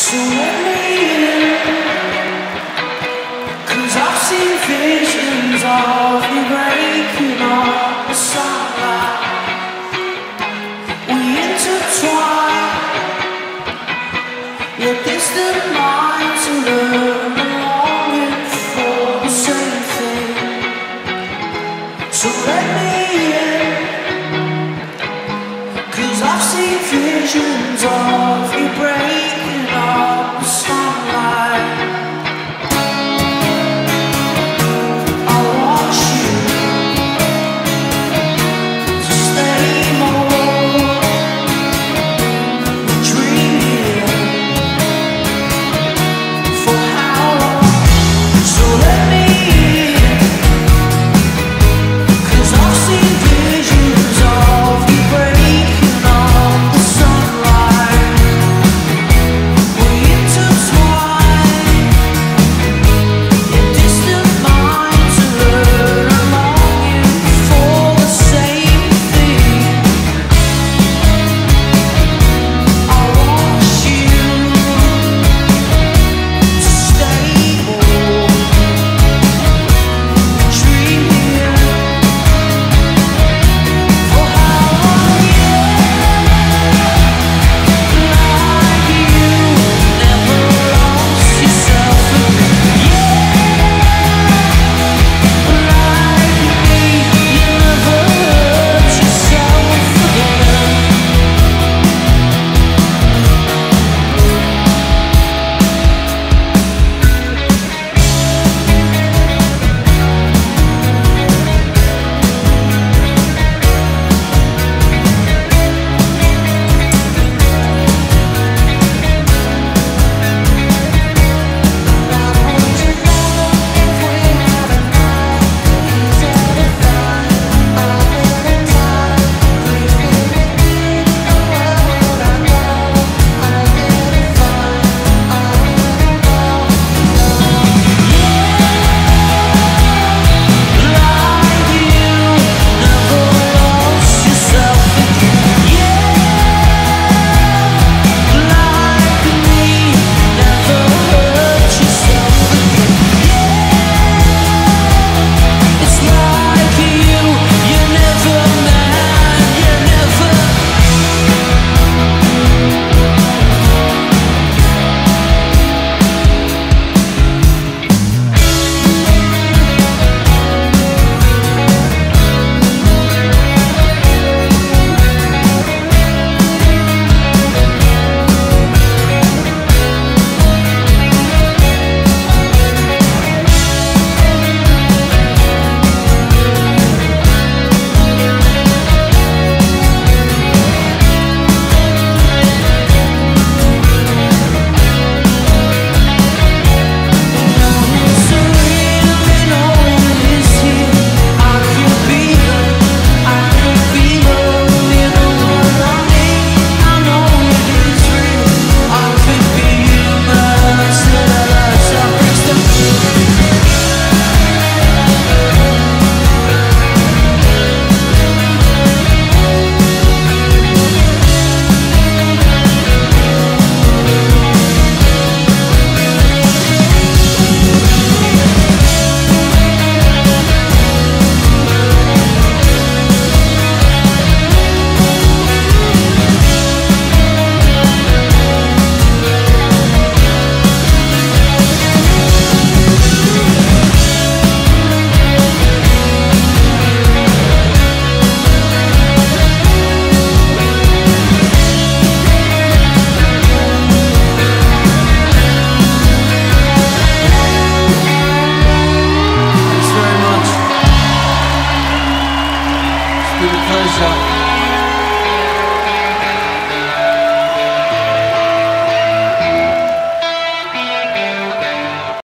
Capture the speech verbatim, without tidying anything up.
So let me in, 'cause I've seen visions of you breaking on the sunlight. We intertwine your distant minds and learn longing for the same thing. So let me in, 'cause I've seen visions of you breaking up the sunlight. I want you to stay more, dreaming for how long? So let me in, 'cause I've seen visions of you breaking up the sunlight. We intertwine your distant minds and learn longing for the same thing. I want you to stay more, dreaming for how long? Like you never lost yourself again. Like me, you never hurt yourself again. Thanks very much. It's been a pleasure.